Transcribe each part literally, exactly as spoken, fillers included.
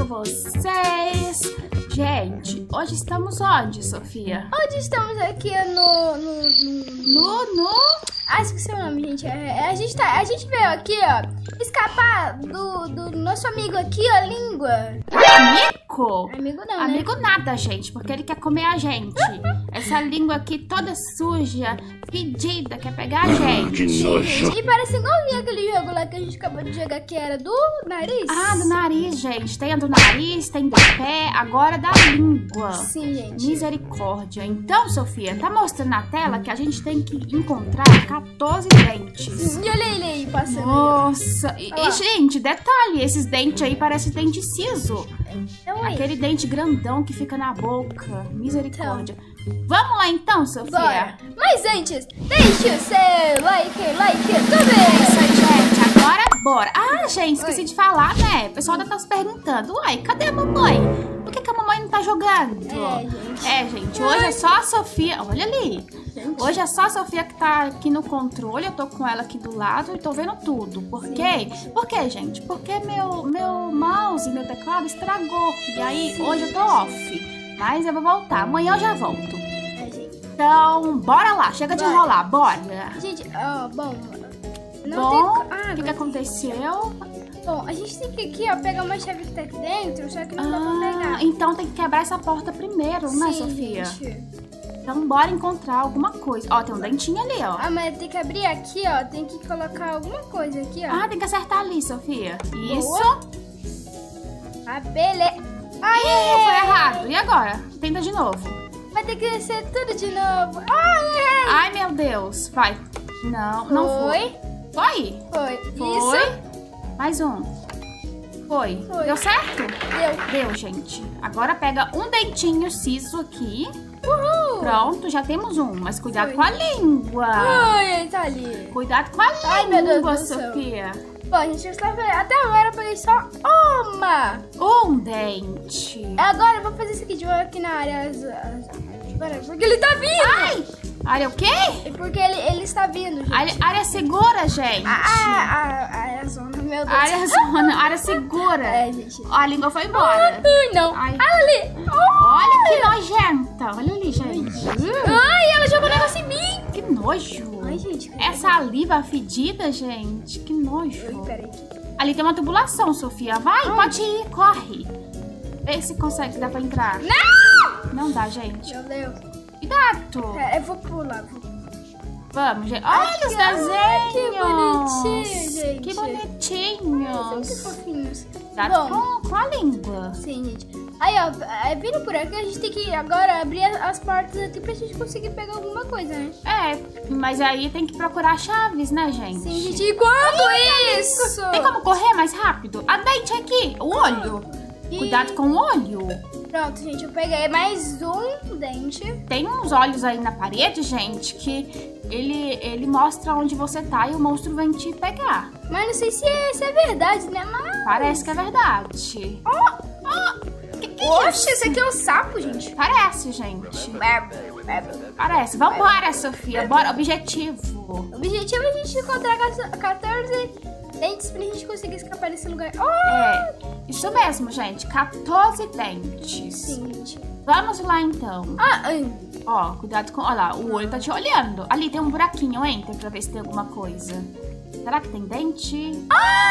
com vocês? Gente, hoje estamos onde, Sofia? Hoje estamos aqui no... No... No... no... no... Ah, esqueci o nome, gente. É, a, gente tá, a gente veio aqui, ó, escapar do, do nosso amigo aqui, ó, Língua. Amigo? Amigo não, né? Amigo nada, gente, porque ele quer comer a gente. Essa língua aqui toda suja, fedida, quer pegar a gente. Que nojo. E parece igualzinho aquele jogo lá que a gente acabou de jogar, que era do nariz. Ah, do nariz, gente. Tem a do nariz, tem do pé, agora da língua. Sim, gente. Misericórdia. Então, Sofia, tá mostrando na tela que a gente tem que encontrar quatorze dentes. Sim, e olha ele aí passando. Nossa. E, e, gente, detalhe, esses dentes aí parecem dente siso. Então, aí. Aquele dente grandão que fica na boca. Misericórdia. Então. Vamos lá então, Sofia? Bora. Mas antes, deixe o seu like, like também. É isso aí, gente. Agora, bora. Ah, gente, esqueci Oi. de falar, né? O pessoal ainda tá se perguntando. Uai, cadê a mamãe? Por que, que a mamãe não tá jogando? É, gente. É, gente, hoje é só a Sofia. Olha ali. Gente. Hoje é só a Sofia que tá aqui no controle. Eu tô com ela aqui do lado e tô vendo tudo. Por quê? Por quê, gente? Porque meu, meu mouse, meu teclado estragou. E aí, hoje eu tô off. Mas eu vou voltar. Amanhã eu já volto. É, gente. Então, bora lá. Chega de Bora. enrolar. Bora. Gente, ó, bom... Não Bom, tem... o Ah, que, que agora- aconteceu? Bom, a gente tem que aqui, ó, pegar uma chave que tá aqui dentro, só que não dá pra Ah, pegar. então tem que quebrar essa porta primeiro, né, Sim, Sofia? gente. Então bora encontrar alguma coisa. Ó, tem um dentinho ali, ó. Ah, mas tem que abrir aqui, ó, tem que colocar alguma coisa aqui, ó. Ah, tem que acertar ali, Sofia. Isso. Boa. Ah, beleza. Ih, foi errado. E agora? Tenta de novo. Vai ter que ser tudo de novo. Ai, ai. Ai, meu Deus. Vai. Não, não foi. Foi? Foi. Foi. Isso. Mais um. Foi. Foi. Deu certo? Deu. Deu, gente. Agora pega um dentinho siso aqui. Uhul. Pronto, já temos um. Mas cuidado Foi. com a língua. Ai, ai, tá ali. Cuidado com a Ai, meu Deus língua, do céu. Sofia. Bom, gente, só ver. Até agora eu peguei só uma. Um dente. Agora eu vou fazer isso aqui de novo aqui na área. As, as, Pera, porque ele tá vindo. Ai! Área o quê? É porque ele, ele está vindo, gente. Área, área segura, gente. Ah, a, a área zona, meu Deus. Área zona, área segura. É, gente. Ó, a língua foi embora. Ai, não. Ai. Olha ali. Olha que nojenta. Olha ali, gente. Hum, Ai, ela jogou um negócio em mim. que nojo. Ai, gente. que Essa saliva fedida, gente. Que nojo. Ai, peraí. Ali tem uma tubulação, Sofia. Vai, pode ir, corre. Vê se consegue, dá pra entrar. Não! Não dá, gente. Meu Deus. Cuidado. Pera, eu vou pular. Vou... Vamos, gente. Olha os Ai, desenhos. que bonitinho, gente. Que São bonitinhos. que fofinhos. Cuidado Bom. com, com a língua. Sim, gente. Aí, ó, é, vindo por aqui, a gente tem que agora abrir as as portas aqui pra gente conseguir pegar alguma coisa, né? É, mas aí tem que procurar chaves, né, gente? Sim, gente. Enquanto isso... Tem como correr mais rápido? A dente aqui, o olho. E- Cuidado com o olho. Pronto, gente, eu peguei mais um dente. Tem uns olhos aí na parede, gente, que ele, ele mostra onde você tá e o monstro vem te pegar. Mas não sei se é, se é verdade, né? Mas... Parece que é verdade. Ó! Que que é Oxe, isso? esse aqui é um sapo, gente. Parece, gente. Parece. Vambora, Sofia. Bora. Objetivo. O objetivo é a gente encontrar quatorze dentes pra gente conseguir escapar desse lugar. Oh! É, isso mesmo, gente. quatorze dentes. Sim, gente. Vamos lá, então. Ah, ai. Ó, cuidado com... Olha lá, o olho tá te olhando. Ali tem um buraquinho, entra pra ver se tem alguma coisa. Será que tem dente?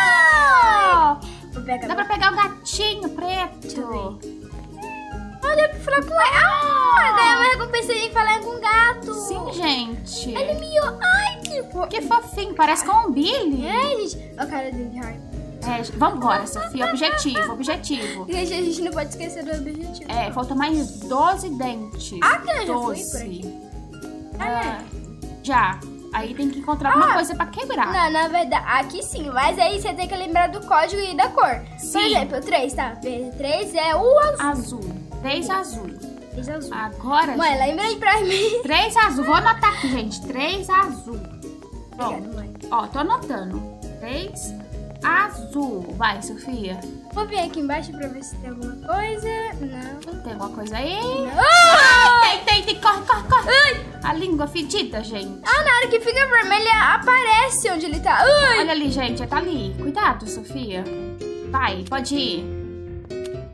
Ah! Vou pegar. Dá pra pegar o gatinho preto. Deixa eu Ah, dá pra falar com ele. Ah, ganhar uma recompensa em falar com um gato. Sim, gente. Ele miou. Ai, que fofo. Que fofinho, parece com um Billy. É, gente. Olha a cara dele, ai. É, vambora, Sofia. Objetivo, objetivo. Gente, a gente não pode esquecer do objetivo. É, falta mais doze dentes. Ah, que eu já fui doze. por aqui. Ah, Ah, já. Aí tem que encontrar alguma Ah. coisa pra quebrar. Não, na verdade, aqui sim, mas aí você tem que lembrar do código e da cor. Sim. Por exemplo, três, tá? três é o azul. Azul. Três azul. três azul. Agora, Mãe, gente, lembra aí pra mim. três azul. Vou anotar aqui, gente. Três azul. Pronto. Obrigada, mãe. Ó, tô anotando. Três azul. Vai, Sofia. Vou vir aqui embaixo pra ver se tem alguma coisa. Não. Tem alguma coisa aí? Ah! Tem, tem, tem. Corre, corre, corre. A língua fedida, gente. Ah, na hora que fica vermelha, aparece onde ele tá. Ai! Olha ali, gente. Tá ali. Cuidado, Sofia. Vai, pode ir.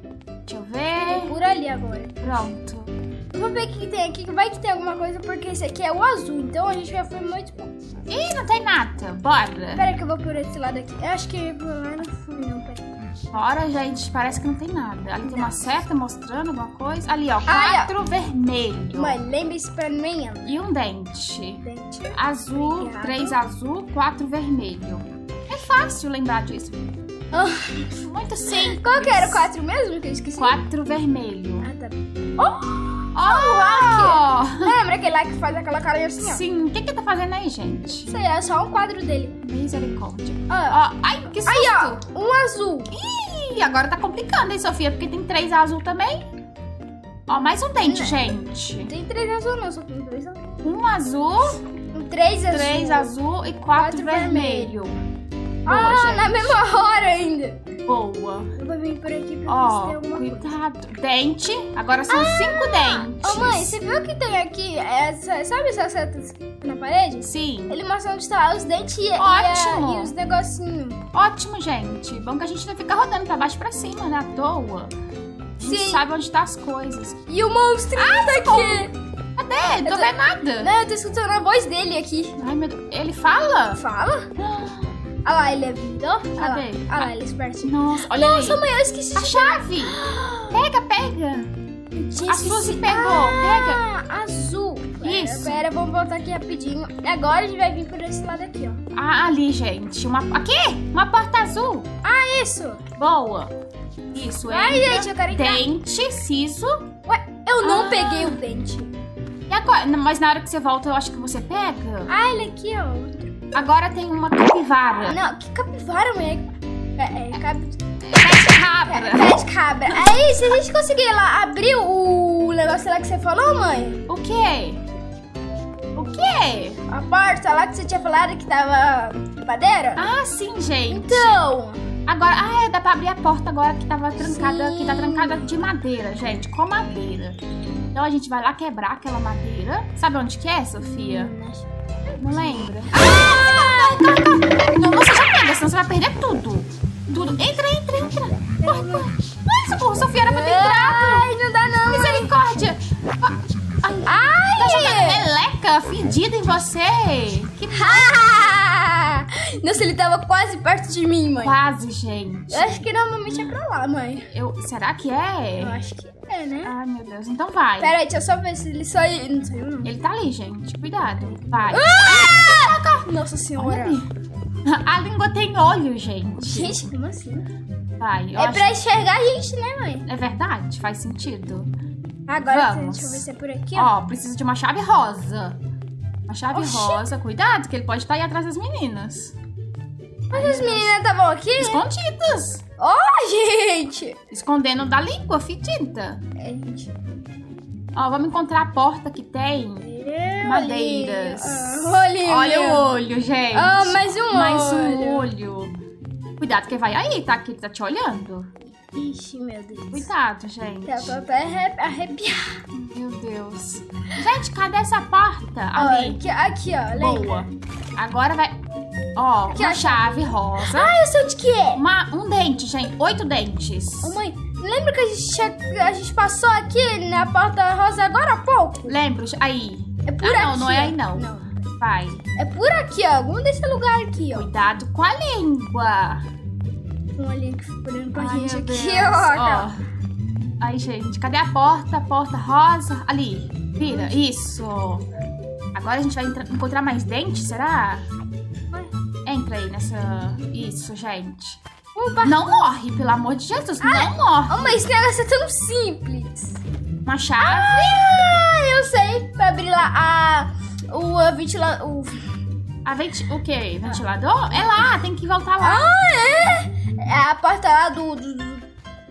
pra ali agora. Pronto. Eu vou ver o que, que tem aqui, que vai que tem alguma coisa, porque esse aqui é o azul, então a gente já foi muito bom. Ih, não tem nada. Bora. Pera que eu vou por esse lado aqui. Eu acho que eu ia por lá não fui, não, pera. Bora, gente. Parece que não tem nada. Ali tem uma seta mostrando alguma coisa. Ali, ó. Ai, Quatro vermelho. Mãe, lembre-se pra mim, E um dente. dente. Azul, Obrigada. três azul, quatro vermelho. É fácil lembrar disso. Oh, Muito simples. qual que era o quatro mesmo que eu esqueci? Quatro vermelho. Ah, tá. Oh! Oh! Lembra aquele lá que faz aquela carinha assim, ó? Sim, o que que tá fazendo aí, gente? Isso aí, é só um quadro dele. Misericórdia. Ó, Ó, ai, que susto. aí, ó, um azul. Ih, agora tá complicando, hein, Sofia? Porque tem três azul também. Ó, mais um dente, Não. gente. Tem três azul, não, só tem três azul. Um azul, Um três azul. três azul e quatro, Quatro vermelho. Boa, Ah, gente. na mesma hora ainda. Boa. Eu vou vir por aqui pra ver se Ó, tem alguma coisa. cuidado. Dente. Agora são cinco dentes. Ô, mãe, você viu que tem aqui, essa, sabe essas setas na parede? Sim. Ele mostra onde tá os dentes e, e, Ótimo. a- e os negocinhos. Ótimo, gente. Bom que a gente não fica rodando pra baixo e pra cima, né? À toa. A gente Sim. sabe onde tá as coisas. E o monstrinho tá aqui. Cadê? Não tô tô- vendo nada. Não, eu tô escutando a voz dele aqui. Ai, meu Deus. Ele fala? Fala? Olha lá, ele é vindo, ó. Olha lá, Cadê? olha lá, ele é espertinho. Nossa, olha Nossa, aí. mãe, eu esqueci A de chave. Pega, pega. Eu tinha A Suzy esquecido. pegou. Ah, azul. Pera, Isso. Pera, vamos voltar aqui rapidinho. E agora a gente vai vir por esse lado aqui, ó. Ah, ali, gente. Uma... Aqui? Uma porta azul. Ah, isso. Boa. Isso, Ai, entra. gente, eu quero entrar. Dente, siso. Ué, eu não Ah. peguei o dente. E agora? Não, mas na hora que você volta, eu acho que você pega. Ah, ele aqui, ó. Agora tem uma capivara. Não, que capivara, mulher. É, é, cap... Pé de cabra. Pé de cabra. Aí, se a gente conseguir lá abrir o negócio lá que você falou, mãe, O quê? O quê? a porta lá que você tinha falado que tava madeira. Ah, sim, gente. Então, Agora, ah, é, dá pra abrir a porta agora que tava trancada, Sim. que tá trancada de madeira, gente, com madeira. Então a gente vai lá quebrar aquela madeira. Sabe onde que é, Sofia? Não lembra? Ah! Não, calma, calma. Não, você já pega, senão você vai perder tudo. Tudo. Entra, entra, entra. Corre, corre. Ai, socorro, Sofia, era pra ter entrado. ai, não dá não. Misericórdia. Ai, Ai! tá jogando meleca fedida em você. Que Ah! Nossa, ele tava quase perto de mim, mãe. quase, gente. Eu acho que normalmente é pra lá, mãe. Eu, será que é? Eu acho que é, né? Ai, meu Deus. Então vai. Pera aí, deixa eu só ver se ele saiu. Não saiu, não. Ele tá ali, gente. Cuidado. Vai. Ah! Nossa Olha senhora. ali. A língua tem olho, gente. Gente, como assim? Vai. Eu É acho- pra enxergar a gente, né, mãe? É verdade? Faz sentido? Agora, Vamos. deixa eu ver se é por aqui, ó. Ó, precisa de uma chave rosa. Uma chave Oxi. rosa. Cuidado, que ele pode estar aí atrás das meninas. Mas as meninas estavam aqui? Escondidas. Ó, gente! Escondendo da língua fedida. É, gente. Ó, vamos encontrar a porta que tem Eu madeiras. ali. Ah, olhinho. Olha o olho, gente. Ah, mais um Mais olho. um olho. Cuidado que vai aí, tá? Que ele tá te olhando. Ixi, meu Deus. Cuidado, gente. Eu tô até arre- arrepiada. Meu Deus. Gente, cadê essa porta? Ó, Ali. aqui, aqui, ó. Lembra? Boa. Agora vai... Ó, Aqui, uma ó. chave rosa. Ah, eu sei onde que é. Uma, um dente, gente. Oito dentes. Ô, mãe, lembra que a gente, tinha- a gente passou aqui na porta rosa agora há pouco? Lembra? Aí. É por Ah, aqui. não, não é ó. aí, não. Não. Vai. É por aqui, ó. Algum desse lugar aqui, ó. Cuidado com a língua. Um olhinho que fica olhando pra Ai, gente meu aqui, Deus. ó. Ó. Aí, gente, cadê a porta? A porta rosa. Ali. Vira. Isso. Agora a gente vai entra- encontrar mais dentes, será? Entra aí nessa... Isso, gente. Opa. Não morre, pelo amor de Jesus. Não morre. Ô, mãe, esse negócio é tão simples. Uma chave. Ah, eu sei. Pra abrir lá a... O a ventila... O... A venti... O quê? Ventilador? É lá, tem que voltar lá. Ah, é? É a porta lá do... do- do-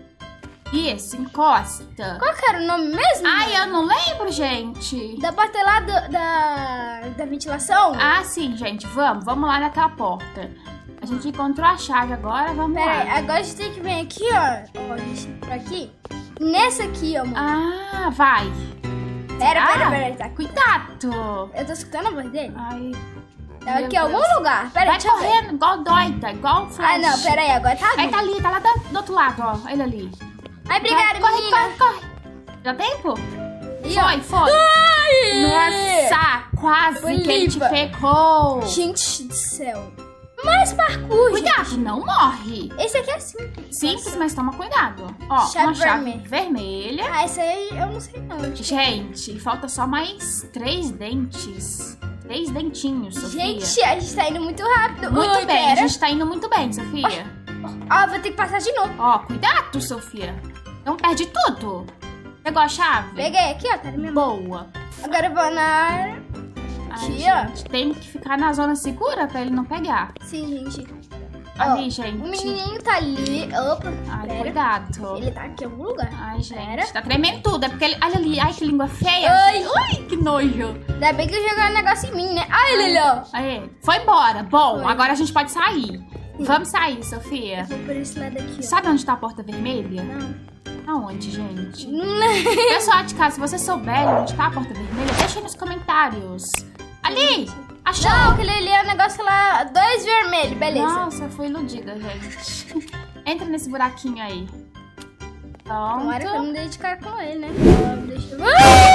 Isso, encosta. Qual que era o nome mesmo? Ai, eu não lembro, gente. Da porta lá do- da... Da ventilação? Ah, sim, gente. Vamos, vamos lá naquela porta. A gente encontrou a chave agora, vamos Pera aí, lá. agora a gente tem que vir aqui, ó. Ó, a gente por aqui. Nessa aqui, ó, mano. Ah, vai. Pera, Ah, pera, pera. Tá. Cuidado. Eu tô escutando a voz dele. Ai, Tá meu aqui em algum Deus. lugar. Pera aí, vai deixa eu ver. correndo igual doida, igual flash. Ah, não, pera aí. Agora tá Aí vindo. tá ali, tá lá do, do outro lado, ó. Ele ali. Ai, obrigada, Vai, corre, menina. corre, corre. Dá tempo? E, foi, ó. foi. Ai! Nossa, quase Foi que ele te limpa. pegou. Gente do céu. Mais parkour, Cuidado, gente. não morre. Esse aqui é simples. Simples, mas toma cuidado. Ó, Chave uma chave vermelha. vermelha. Ah, essa aí eu não sei não. Gente, falta só mais três dentes. Três dentinhos, Sofia. Gente, a gente tá indo muito rápido. Muito Ui, bem, pera. a gente tá indo muito bem, Sofia. Ó, vou ter que passar de novo. Ó, cuidado, Sofia. Não perde tudo. Pegou a chave? Peguei aqui, ó, tá na minha mão. Boa. Agora eu vou na... Ai, Aqui, gente, tem que ficar na zona segura pra ele não pegar. Sim, gente. Ali, Ó, gente. O menininho tá ali. Opa, Ai, pera. cuidado. Ele tá aqui em algum lugar. Ai, gente, Pera. tá tremendo tudo. É porque ele... Olha ali, ai, que língua feia. Ai. Ui, que nojo. Ainda bem que eu joguei um negócio em mim, né? Ai, ele, ó. Aí, foi embora. Bom, Foi. agora a gente pode sair. Vamos sair, Sofia. Vou por esse lado aqui, ó. Sabe onde tá a porta vermelha? Não. Aonde, gente? Pessoal de casa, se você souber onde tá a porta vermelha, deixa aí nos comentários. Ali! Achou? Não, aquele ali é um negócio lá, dois vermelhos, beleza. Nossa, fui iludida, gente. Entra nesse buraquinho aí. Tomara que eu Pronto. não dei de cara com ele, né? Ó, deixa eu...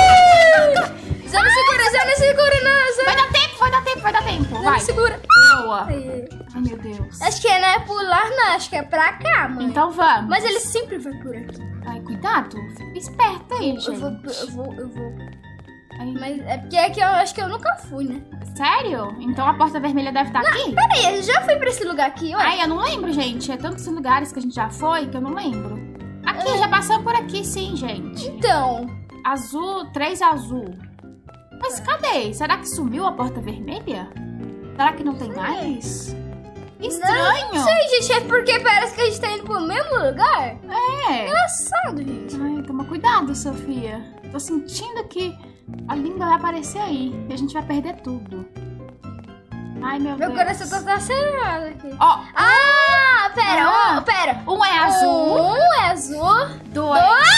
Ah! Zé, não segura, Zé, não segura, não, Zé. Vai dar tempo, vai dar tempo, vai dar tempo. Zé, não Vai. segura. Boa. Aí. Ai, meu Deus. Acho que não é pular, não. Acho que é pra cá, mãe. Então vamos. Mas ele sempre vai por aqui. Ai, cuidado. Fica esperto aí, gente. Eu vou, eu vou, eu vou. Ai, Mas é porque aqui eu acho que eu nunca fui, né? sério? Então a porta vermelha deve estar aqui? Peraí, eu já fui pra esse lugar aqui, ué. Ai, eu não lembro, gente. É tantos lugares que a gente já foi que eu não lembro. Aqui, já passamos por aqui, sim, gente. Então, Azul, três azul. Mas cadê? Será que sumiu a porta vermelha? Será que não tem mais? Estranho. não sei, gente, é porque parece que a gente tá indo pro mesmo lugar. É. Engraçado, gente. Ai, toma cuidado, Sofia. Tô sentindo que a língua vai aparecer aí e a gente vai perder tudo. Ai, meu, Meu Deus. coração tá acelerado aqui. Ó, Ah, pera, Ah. um, pera. um é azul, Um é azul. dois...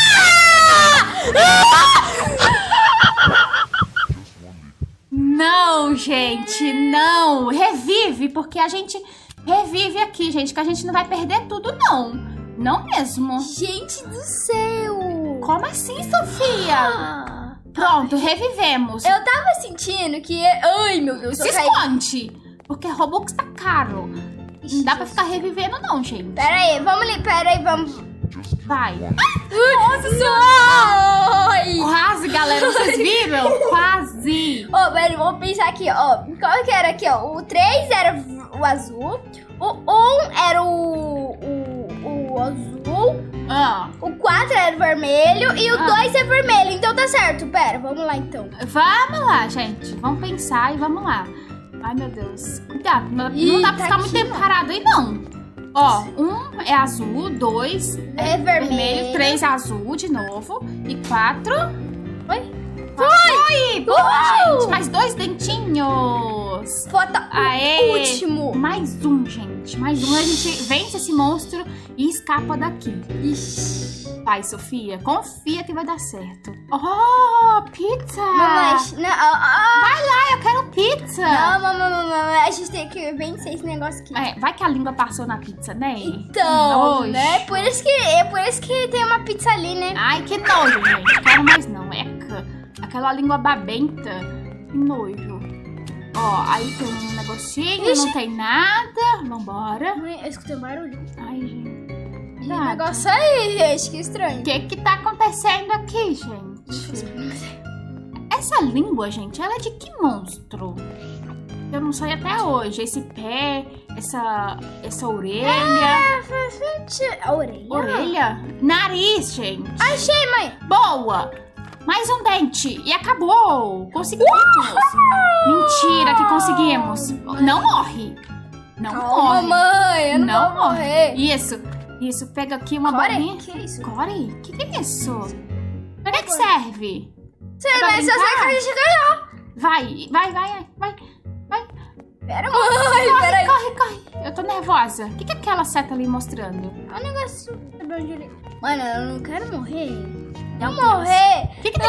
Não, gente, não. Revive, porque a gente revive aqui, gente, que a gente não vai perder tudo, não. Não mesmo. Gente do céu. Como assim, Sofia? Ah. Pronto, revivemos. Eu tava sentindo que... Ai, meu Deus, Se eu caí. esconde, porque Robux tá caro. Não dá pra ficar revivendo, não, gente. Pera aí, vamos ali, pera aí, vamos... Vai. Nossa, ai. Quase, galera, vocês viram? Quase. Ô, velho, vamos pensar aqui, ó. Qual que era aqui, ó? O três era o azul. O um era o... O, o azul. Ah, O quatro era o vermelho. E o Ah. dois é vermelho. Então tá certo. Pera, vamos lá, então. vamos lá, gente. Vamos pensar e vamos lá. Ai, meu Deus. Cuidado, não, Ih, não dá pra tá ficar muito aqui, tempo ó. parado aí, não. Ó, um é azul, dois É vermelho. três azul de novo e quatro... Oi? Foi! Boa, Uhul! gente! Mais dois dentinhos! Falta Aê! o último. Mais um, gente. Mais um. A gente vence esse monstro e escapa daqui. Ixi. Vai, Sofia. Confia que vai dar certo. Oh, pizza! Mamãe, não, ah, ah, Vai lá, eu quero pizza! não, mamãe, mamãe, a gente tem que vencer esse negócio aqui. É, vai que a língua passou na pizza, né? Então, Nojo. né? Por isso que, é por isso que tem uma pizza ali, né? Ai, que nojo, gente. Quero mais não. Eca. Aquela língua babenta. Que nojo. Ó, aí tem um negocinho, Ixi. não tem nada. Vambora. Mãe, eu escutei um barulho. Ai, gente. Que Nada. negócio aí, gente, que estranho. O que que tá acontecendo aqui, gente? Essa língua, gente, ela é de que monstro? Eu não sei até hoje. Esse pé, essa, essa orelha. A orelha? Orelha? Nariz, gente. Achei, mãe. Boa! Mais um dente. E acabou. Conseguimos. Mentira que conseguimos. Não morre. Não Calma, morre. mãe, eu não, Não vou morrer. Isso. Isso. Pega aqui uma Core? bolinha. Que é isso? Core? O que, que é isso? Pra que, que serve? Sei, É pra mas eu sei brincar? que a gente ganhou. Vai, vai, vai, vai. Vai. Pera, mãe, pera aí. Corre, corre. Eu tô nervosa. O que, que é aquela seta ali mostrando? Olha o negócio. Sabe onde ele... Mano, eu não quero morrer. Meu Não Deus. morrer. O que, que tem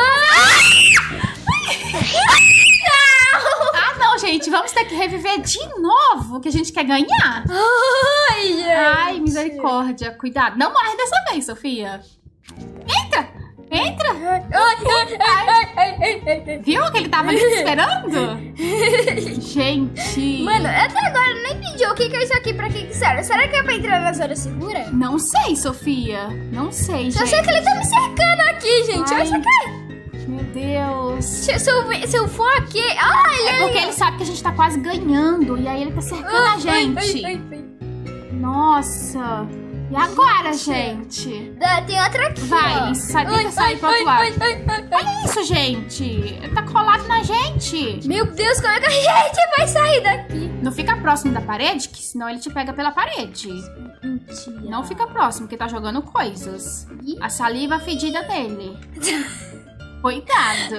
Ah, não, gente. Vamos ter que reviver de novo, que a gente quer ganhar. Ai, gente. Ai, misericórdia. Cuidado. Não morre dessa vez, Sofia. Entra. Entra. Viu que ele tava ali esperando? Gente. Mano, até agora eu não entendi o que, que é isso aqui, pra que que serve. Será que é pra entrar na zona segura? Não sei, Sofia. Não sei, Só gente. sei que ele tá me cercando aqui, gente. Ai. Olha isso aqui. Meu Deus. Se, se, eu, ver- se eu for aqui... Ai, É porque ele sabe que a gente tá quase ganhando. E aí ele tá cercando a gente. Ai, ai, ai. Nossa. E agora, gente? Ah, tem outra aqui, Vai, ó. sai, tenta Ai, sair ai, pro outro ai, lado. ai, ai, ai. Olha isso, gente. Ele tá colado na gente. Meu Deus, como é que a gente vai sair daqui? Não fica próximo da parede, que senão ele te pega pela parede. Mentira. Não fica próximo, porque tá jogando coisas. Ih. A saliva fedida dele. Cuidado.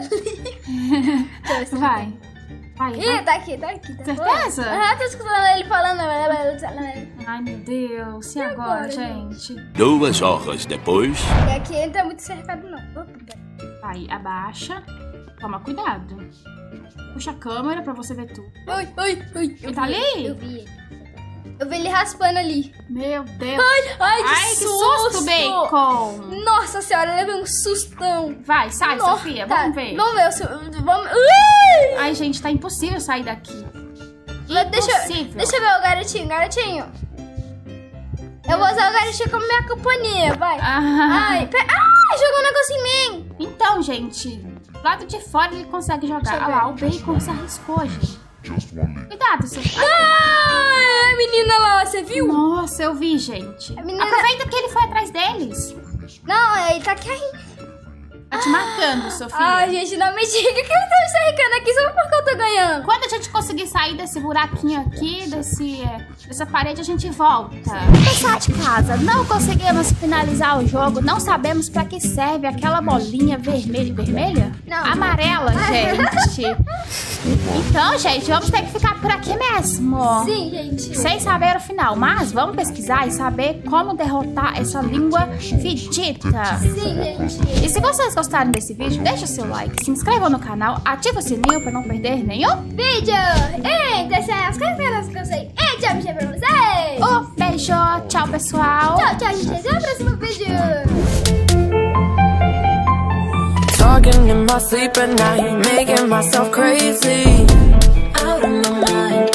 Vai. Vai, Ih, vai. tá aqui, tá aqui. Tá Certeza? Ah, tô escutando ele falando. Ai, meu Deus. E agora, agora, gente? Duas horas depois. E aqui ele tá muito cercado, não. Opa, pera. Vai, abaixa. Toma cuidado. Puxa a câmera pra você ver tudo. Ai, ai, ai. Eu Tá vi ali? ele, Eu vi ele. Eu vi ele raspando ali. Meu Deus. Ai, que, Ai, que susto, Bacon. Nossa senhora, eu levei um sustão. Vai, sai, Nossa, Sofia. tá. Vamos ver. Vamos ver. o su- Vamos... Ui! Ai, gente, tá impossível sair daqui. Deixa, Impossível. deixa eu ver o garotinho, garotinho. Eu vou usar o garotinho como minha companhia, vai. Ah. Ai, pe... Ai, jogou um negócio em mim. Então, gente, do lado de fora ele consegue jogar. Deixa eu Olha lá, ver. o Bacon se arriscou, gente. Cuidado, Sofia. Ai, a menina lá, você viu? Nossa, eu vi, gente. A menina- Aproveita que ele foi atrás deles. Não, ele tá caindo. Tá te marcando, Sofia. Ai, gente, não me diga que ele tá me cercando aqui só porque eu tô ganhando. Quando a gente conseguir sair desse buraquinho aqui, desse, é, dessa parede, a gente volta. Pessoal de casa, não conseguimos finalizar o jogo, não sabemos pra que serve aquela bolinha vermelha. Vermelha? Não. Amarela, gente. Então, gente, vamos ter que ficar por aqui mesmo. Sim, gente. Sem saber o final, mas vamos pesquisar e saber como derrotar essa língua fedida. Sim, gente. E se vocês gostaram desse vídeo, deixa seu like, se inscrevam no canal, ativa o sininho para não perder nenhum. Vídeo. Ei, deixa as câmeras que eu sei. Ei, tchau, beijo pra vocês. Um beijo, tchau pessoal. Tchau, tchau, gente. Até o próximo vídeo. Talking in my sleep at night, making myself crazy. Out of my mind.